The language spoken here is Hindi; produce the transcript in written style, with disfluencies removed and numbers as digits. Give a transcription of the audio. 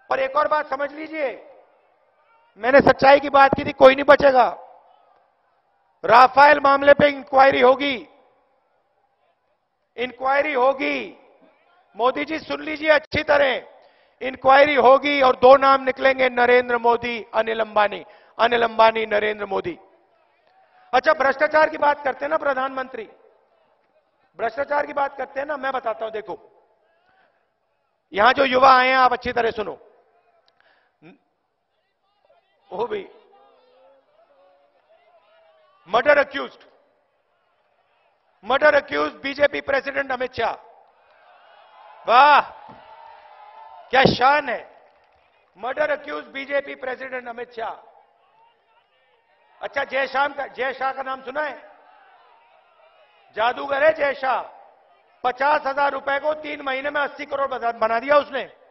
और एक और बात समझ लीजिए, मैंने सच्चाई की बात की थी, कोई नहीं बचेगा। राफेल मामले पे इंक्वायरी होगी, इंक्वायरी होगी। मोदी जी सुन लीजिए अच्छी तरह, इंक्वायरी होगी और दो नाम निकलेंगे, नरेंद्र मोदी, अनिल अंबानी। अनिल अंबानी, नरेंद्र मोदी। अच्छा, भ्रष्टाचार की बात करते हैं ना प्रधानमंत्री, भ्रष्टाचार की बात करते हैं ना, मैं बताता हूं। देखो, यहां जो युवा आए हैं, आप अच्छी तरह सुनो। वो भी murder accused, murder accuse BJP president Amit Shah. वाह, क्या शान है। Murder accuse BJP president Amit Shah. अच्छा, जय शाह का नाम सुना है? जादूगर है जय शाह। 50,000 रुपए को 3 महीने में 80 करोड़ बना दिया उसने।